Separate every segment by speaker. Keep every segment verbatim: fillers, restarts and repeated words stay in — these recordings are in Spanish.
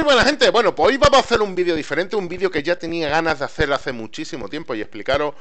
Speaker 1: Muy buena gente, bueno, pues hoy vamos a hacer un vídeo diferente, un vídeo que ya tenía ganas de hacer hace muchísimo tiempo y explicaros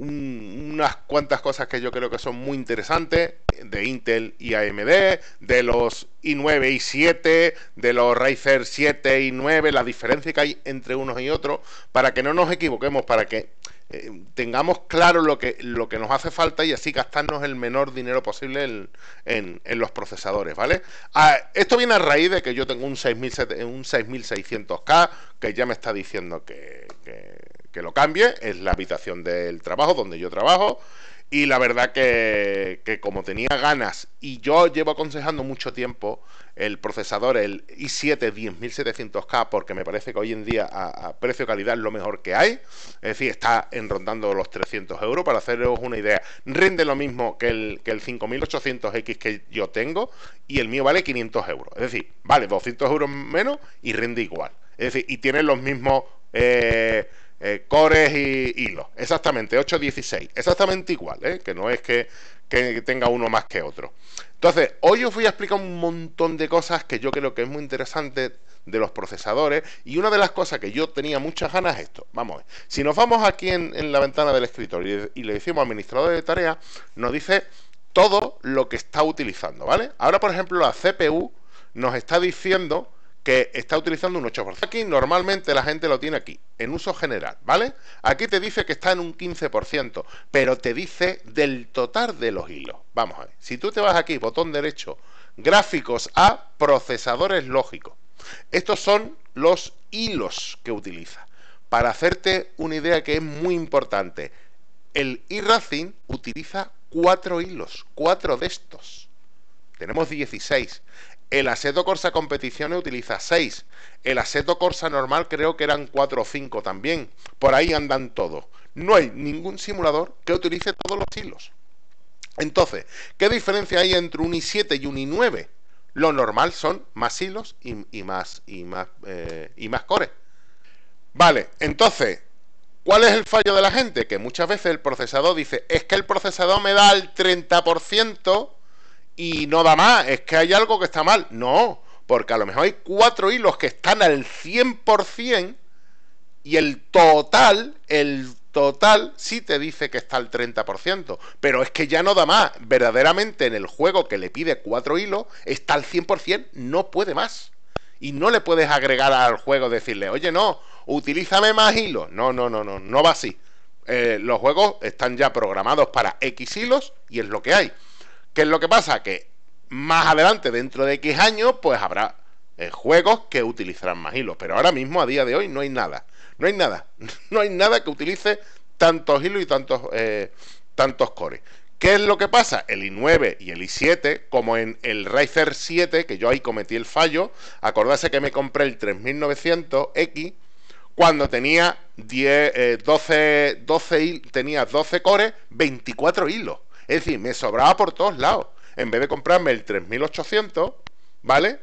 Speaker 1: un, unas cuantas cosas que yo creo que son muy interesantes de Intel y A M D, de los i nueve y siete, de los Ryzen siete y nueve, la diferencia que hay entre unos y otros, para que no nos equivoquemos, para que eh, tengamos claro lo que, lo que nos hace falta y así gastarnos el menor dinero posible en, en, en los procesadores, ¿vale? Ah, esto viene a raíz de que yo tengo un seis mil seiscientos K que ya me está diciendo que, que, que lo cambie, es la habitación del trabajo donde yo trabajo. Y la verdad que, que como tenía ganas, y yo llevo aconsejando mucho tiempo el procesador, el i siete diez mil setecientos K, porque me parece que hoy en día a, a precio-calidad es lo mejor que hay, es decir, está en rondando los trescientos euros, para haceros una idea, rinde lo mismo que el, que el cinco mil ochocientos X que yo tengo, y el mío vale quinientos euros, es decir, vale doscientos euros menos y rinde igual, es decir, y tiene los mismos... Eh, Eh, cores y hilos, exactamente, ocho dieciséis, exactamente igual, ¿eh? Que no es que, que tenga uno más que otro. Entonces, hoy os voy a explicar un montón de cosas que yo creo que es muy interesante de los procesadores, y una de las cosas que yo tenía muchas ganas es esto. Vamos a ver, si nos vamos aquí en, en la ventana del escritorio y, y le decimos administrador de tareas, nos dice todo lo que está utilizando, ¿vale? Ahora, por ejemplo, la C P U nos está diciendo que está utilizando un ocho por ciento. Aquí normalmente la gente lo tiene aquí, en uso general, ¿vale? Aquí te dice que está en un quince por ciento, pero te dice del total de los hilos. Vamos a ver, si tú te vas aquí, botón derecho, gráficos a procesadores lógicos. Estos son los hilos que utiliza. Para hacerte una idea que es muy importante, el iRacing utiliza cuatro hilos, cuatro de estos. Tenemos dieciséis. El Assetto Corsa Competizione utiliza seis. El Assetto Corsa normal creo que eran cuatro o cinco también. Por ahí andan todos. No hay ningún simulador que utilice todos los hilos. Entonces, ¿qué diferencia hay entre un i siete y un i nueve? Lo normal son más hilos y, y más, y más, eh, y más cores. Vale, entonces, ¿cuál es el fallo de la gente? Que muchas veces el procesador dice, es que el procesador me da el treinta por ciento... y no da más, es que hay algo que está mal. No, porque a lo mejor hay cuatro hilos que están al cien por cien y el total, el total sí te dice que está al treinta por ciento, pero es que ya no da más. Verdaderamente en el juego que le pide cuatro hilos está al cien por cien, no puede más. Y no le puedes agregar al juego, decirle, oye no, utilízame más hilos. No, no, no, no, no va así. Eh, los juegos están ya programados para X hilos y es lo que hay. ¿Qué es lo que pasa? Que más adelante, dentro de X años, pues habrá eh, juegos que utilizarán más hilos. Pero ahora mismo, a día de hoy, no hay nada. No hay nada. No hay nada que utilice tantos hilos y tantos, eh, tantos cores. ¿Qué es lo que pasa? El i nueve y el i siete, como en el Ryzen siete, que yo ahí cometí el fallo, acordarse que me compré el tres mil novecientos X cuando tenía diez, eh, doce, doce, tenía doce cores, veinticuatro hilos. Es decir, me sobraba por todos lados. En vez de comprarme el tres mil ochocientos, ¿vale?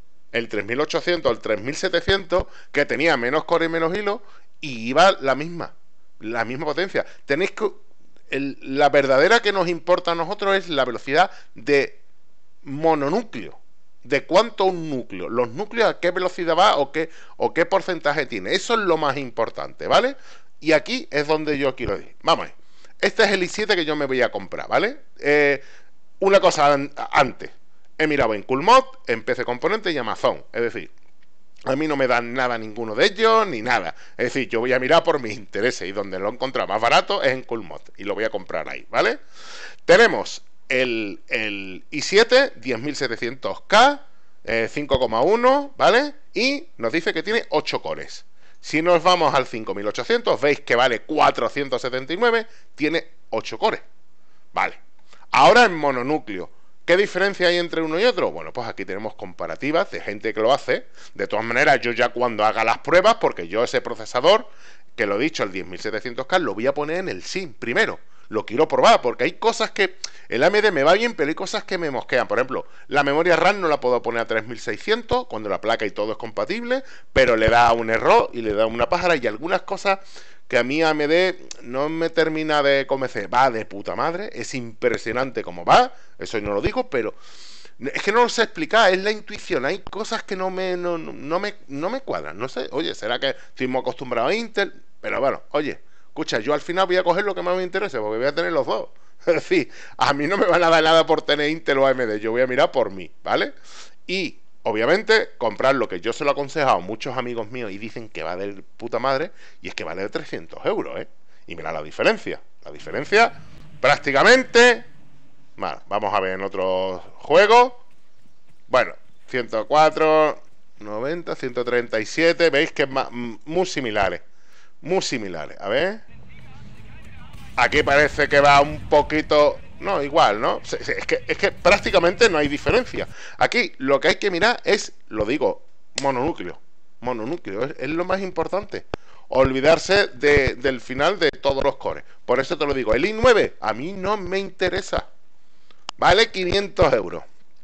Speaker 1: El tres mil ochocientos, el tres mil setecientos, que tenía menos core y menos hilo, y iba la misma, la misma potencia. Tenéis que... El, la verdadera que nos importa a nosotros es la velocidad de mononúcleo. De cuánto un núcleo. Los núcleos a qué velocidad va o qué, o qué porcentaje tiene. Eso es lo más importante, ¿vale? Y aquí es donde yo quiero ir. Vamos a ver. Este es el i siete que yo me voy a comprar, ¿vale? Eh, una cosa an antes. He mirado en Coolmod, en P C Componentes y Amazon. Es decir, a mí no me dan nada ninguno de ellos, ni nada. Es decir, yo voy a mirar por mis intereses y donde lo he encontrado más barato es en Coolmod. Y lo voy a comprar ahí, ¿vale? Tenemos el, el i siete diez mil setecientos K, eh, cinco coma uno, ¿vale? Y nos dice que tiene ocho cores. Si nos vamos al cinco mil ochocientos, veis que vale cuatrocientos setenta y nueve, tiene ocho cores. Vale. Ahora en mononúcleo, ¿qué diferencia hay entre uno y otro? Bueno, pues aquí tenemos comparativas de gente que lo hace. De todas maneras, yo ya cuando haga las pruebas, porque yo ese procesador, que lo he dicho, el diez mil setecientos K, lo voy a poner en el SIM primero. Lo quiero probar, porque hay cosas que... El A M D me va bien, pero hay cosas que me mosquean. Por ejemplo, la memoria RAM no la puedo poner a tres mil seiscientos, cuando la placa y todo es compatible, pero le da un error y le da una pájara, y algunas cosas que a mí A M D no me termina de convencer. Va de puta madre, es impresionante cómo va, eso no lo digo, pero Es que no lo sé explicar, es la intuición. Hay cosas que no me, no, no me, no me cuadran. No sé, oye, ¿será que estoy muy acostumbrado a Intel? Pero bueno, oye, escucha, yo al final voy a coger lo que más me interese, porque voy a tener los dos. Es decir, a mí no me van a dar nada por tener Intel o A M D, yo voy a mirar por mí, ¿vale? Y, obviamente, comprar lo que yo se lo he aconsejado a muchos amigos míos y dicen que va de puta madre, y es que vale trescientos euros, ¿eh? Y mira la diferencia. La diferencia, prácticamente... Bueno, vamos a ver en otros juegos. Bueno, ciento cuatro, noventa, ciento treinta y siete. Veis que es más, muy similares. Muy similares. A ver. Aquí parece que va un poquito... No, igual, ¿no? Es que, es que prácticamente no hay diferencia. Aquí lo que hay que mirar es, lo digo, mononúcleo. Mononúcleo, es, es lo más importante. Olvidarse de, del final de todos los cores. Por eso te lo digo, el i nueve a mí no me interesa. Vale quinientos euros.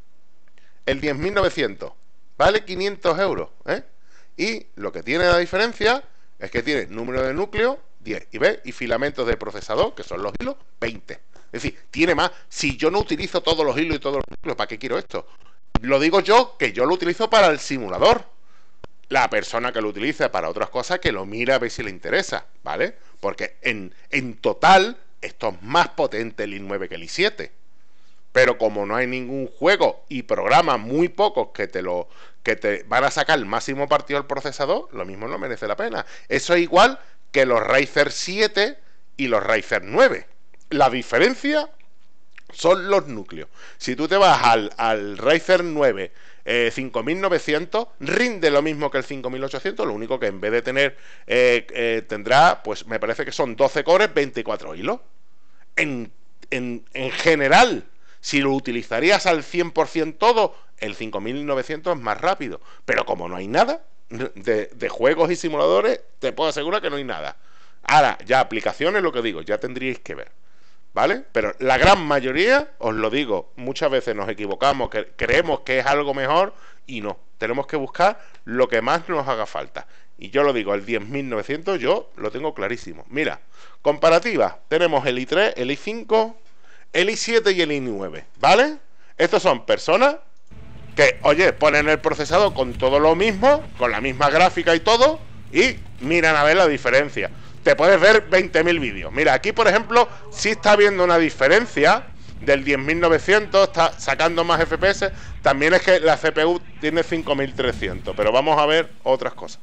Speaker 1: El diez mil novecientos vale quinientos euros, ¿eh? Y lo que tiene la diferencia es que tiene número de núcleo diez y ve y filamentos de procesador, que son los hilos, veinte. Es decir, tiene más. Si yo no utilizo todos los hilos y todos los núcleos, ¿para qué quiero esto? Lo digo yo, que yo lo utilizo para el simulador. La persona que lo utilice para otras cosas, que lo mira a ver si le interesa, ¿vale? Porque en, en total, esto es más potente el i nueve que el i siete. Pero como no hay ningún juego y programas muy pocos que te lo que te van a sacar el máximo partido al procesador, lo mismo no merece la pena. Eso es igual que los Ryzen siete y los Ryzen nueve. La diferencia son los núcleos. Si tú te vas al, al Ryzen nueve eh, cinco mil novecientos, rinde lo mismo que el cinco mil ochocientos, lo único que en vez de tener eh, eh, tendrá, pues me parece que son doce cores, veinticuatro hilos. En, en, en general, si lo utilizarías al cien por ciento todo, el cinco mil novecientos es más rápido. Pero como no hay nada de, de juegos y simuladores, te puedo asegurar que no hay nada. Ahora, ya aplicaciones, lo que digo, ya tendríais que ver, ¿vale? Pero la gran mayoría, os lo digo, muchas veces nos equivocamos, que creemos que es algo mejor y no. Tenemos que buscar lo que más nos haga falta. Y yo lo digo, el diez mil novecientos yo lo tengo clarísimo. Mira, comparativa, tenemos el i tres, el i cinco... el i siete y el i nueve, ¿vale? Estos son personas que, oye, ponen el procesador con todo lo mismo, con la misma gráfica y todo, y miran a ver la diferencia. Te puedes ver veinte mil vídeos. Mira, aquí, por ejemplo, sí está viendo una diferencia del diez mil novecientos, está sacando más F P S. También es que la C P U tiene cinco mil trescientos, pero vamos a ver otras cosas.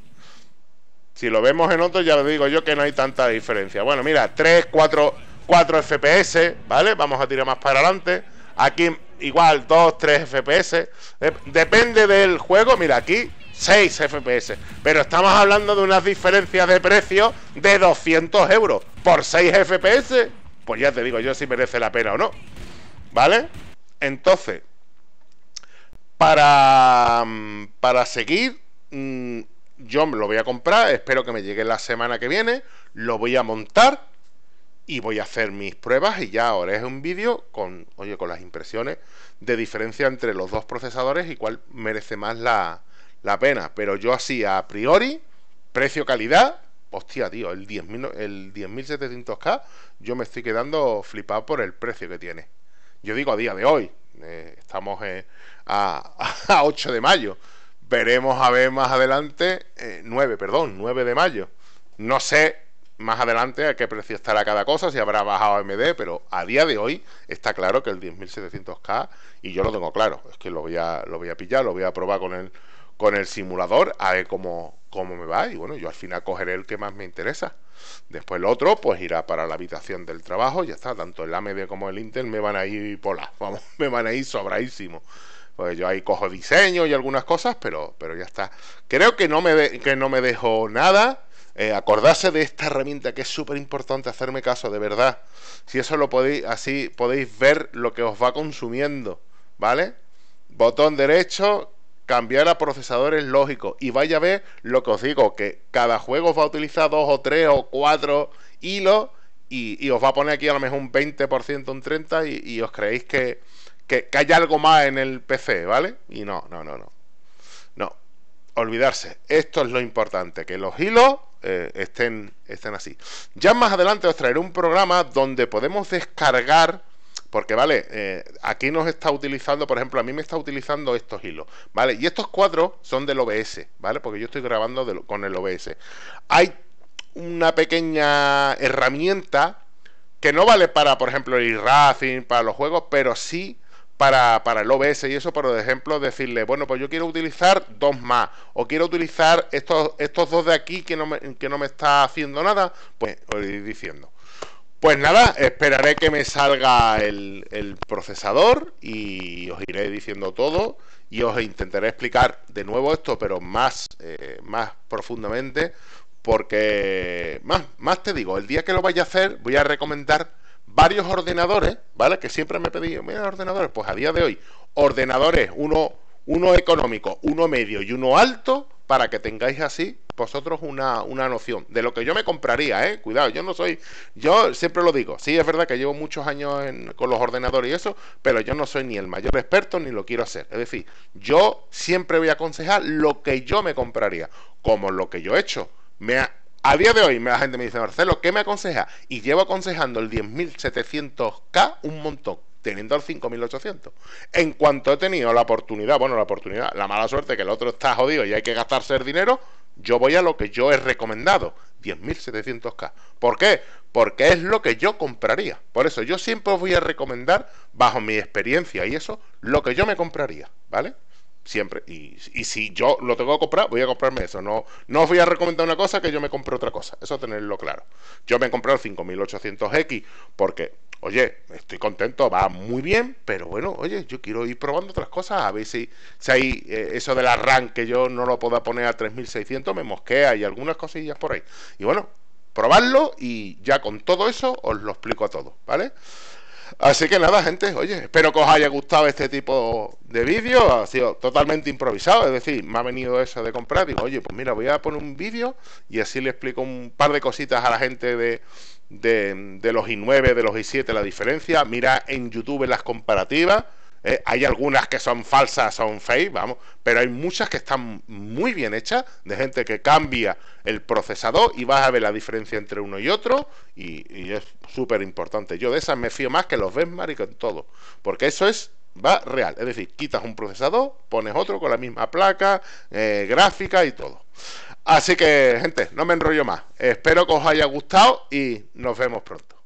Speaker 1: Si lo vemos en otros, ya lo digo yo que no hay tanta diferencia. Bueno, mira, tres, cuatro... cuatro F P S, ¿vale? Vamos a tirar más para adelante. Aquí igual dos, tres F P S. Depende del juego. Mira, aquí seis F P S. Pero estamos hablando de unas diferencias de precio de doscientos euros por seis F P S. Pues ya te digo yo si merece la pena o no, ¿vale? Entonces, para, para seguir, yo me lo voy a comprar. Espero que me llegue la semana que viene. Lo voy a montar y voy a hacer mis pruebas y ya ahora es un vídeo con, oye, con las impresiones de diferencia entre los dos procesadores y cuál merece más la, la pena. Pero yo así a priori, precio-calidad, hostia, tío, el diez mil, el diez mil setecientos K, yo me estoy quedando flipado por el precio que tiene. Yo digo a día de hoy, eh, estamos eh, a, a ocho de mayo, veremos a ver más adelante, eh, nueve, perdón, nueve de mayo. No sé más adelante a qué precio estará cada cosa, si habrá bajado A M D, pero a día de hoy está claro que el diez mil setecientos K, y yo lo tengo claro, es que lo voy a, lo voy a pillar, lo voy a probar con el, con el simulador, a ver cómo, cómo me va, y bueno, yo al final cogeré el que más me interesa. Después el otro, pues irá para la habitación del trabajo, ya está, tanto el A M D como el Intel me van a ir polar, vamos, me van a ir sobradísimo. Pues yo ahí cojo diseño y algunas cosas, pero, pero ya está. Creo que no me, de, que no me dejo nada. Eh, acordarse de esta herramienta que es súper importante, hacerme caso, de verdad. Si eso lo podéis, así podéis ver lo que os va consumiendo, ¿vale? Botón derecho, cambiar a procesadores lógicos. Y vaya a ver lo que os digo, que cada juego os va a utilizar dos o tres o cuatro hilos y, y os va a poner aquí a lo mejor un veinte por ciento, un treinta por ciento y, y os creéis que, que, que hay algo más en el P C, ¿vale? Y no, no, no, no. No. Olvidarse. Esto es lo importante, que los hilos eh, estén, estén así. Ya más adelante os traeré un programa donde podemos descargar Porque, vale, eh, aquí nos está utilizando, por ejemplo, a mí me está utilizando estos hilos, ¿vale? Y estos cuatro son del O B S, ¿vale? Porque yo estoy grabando de, con el O B S. Hay una pequeña herramienta que no vale para, por ejemplo, el iRacing, para los juegos, pero sí para, para el O B S y eso, por ejemplo, decirle, bueno, pues yo quiero utilizar dos más, o quiero utilizar estos, estos dos de aquí que no, me, que no me está haciendo nada, pues os iré diciendo. Pues nada, esperaré que me salga el, el procesador y os iré diciendo todo y os intentaré explicar de nuevo esto, pero más, eh, más profundamente, porque más, más te digo, el día que lo vaya a hacer voy a recomendar varios ordenadores, ¿vale? Que siempre me pedí, mira ordenadores, pues a día de hoy, ordenadores, uno, uno económico, uno medio y uno alto, para que tengáis así vosotros una, una noción de lo que yo me compraría, ¿eh? Cuidado, yo no soy, yo siempre lo digo, sí es verdad que llevo muchos años en, con los ordenadores y eso, pero yo no soy ni el mayor experto ni lo quiero hacer. Es decir, yo siempre voy a aconsejar lo que yo me compraría, como lo que yo he hecho. Me ha, a día de hoy la gente me dice, Marcelo, ¿qué me aconseja? Y llevo aconsejando el diez mil setecientos K un montón, teniendo el cinco mil ochocientos. En cuanto he tenido la oportunidad, bueno, la oportunidad, la mala suerte que el otro está jodido y hay que gastarse el dinero, yo voy a lo que yo he recomendado, diez mil setecientos K. ¿Por qué? Porque es lo que yo compraría. Por eso yo siempre os voy a recomendar, bajo mi experiencia y eso, lo que yo me compraría, ¿vale? Siempre. Y, y si yo lo tengo que comprar, voy a comprarme eso. No, no os voy a recomendar una cosa que yo me compre otra cosa. Eso tenerlo claro. Yo me he comprado el cinco mil ochocientos X porque, oye, estoy contento, va muy bien, pero bueno, oye, yo quiero ir probando otras cosas, a ver si, si hay eh, eso de la RAM que yo no lo pueda poner a tres mil seiscientos, me mosquea y algunas cosillas por ahí. Y bueno, probarlo y ya con todo eso os lo explico a todos, ¿vale? Así que nada, gente, oye, espero que os haya gustado este tipo de vídeo. Ha sido totalmente improvisado, es decir, me ha venido eso de comprar. Digo, oye, pues mira, voy a poner un vídeo y así le explico un par de cositas a la gente de, de, de los i nueve, de los i siete, la diferencia. Mira en YouTube las comparativas. Eh, hay algunas que son falsas, son fake, vamos, pero hay muchas que están muy bien hechas, de gente que cambia el procesador y vas a ver la diferencia entre uno y otro, y, y es súper importante. Yo de esas me fío más que los benchmark y con todo, porque eso es, va real, es decir, quitas un procesador, pones otro con la misma placa, eh, gráfica y todo. Así que, gente, no me enrollo más. Espero que os haya gustado y nos vemos pronto.